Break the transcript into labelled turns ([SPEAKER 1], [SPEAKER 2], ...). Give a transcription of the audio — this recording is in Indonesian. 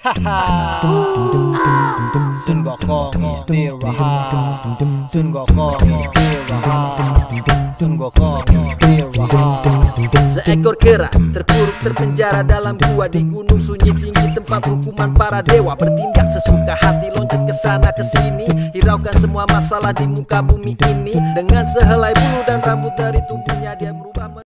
[SPEAKER 1] Sun Gokong istirahat, Sun Gokong istirahat, Sun Gokong istirahat.
[SPEAKER 2] Seekor kera terpuruk terpenjara dalam gua di gunung sunyi tinggi tempat hukuman para dewa. Bertindak sesuka hati, loncat ke sana ke sini, hiraukan semua masalah di muka bumi ini. Dengan sehelai bulu dan rambut dari tubuhnya dia berubah